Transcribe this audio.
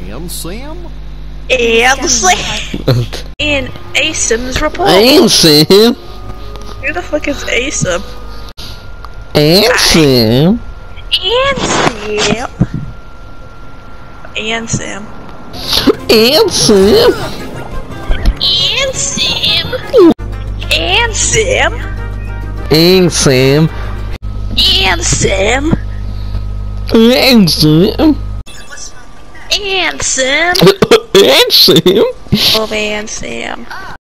And Sam? And Sam. In Asim's report. And Sam. Who the fuck is Asim? And Sam. And Sam. And Sam. And Sam. And Sam. And Sam. And Sam. And Sam. And Sam. And Sam. And Sam. Oh, and Sam.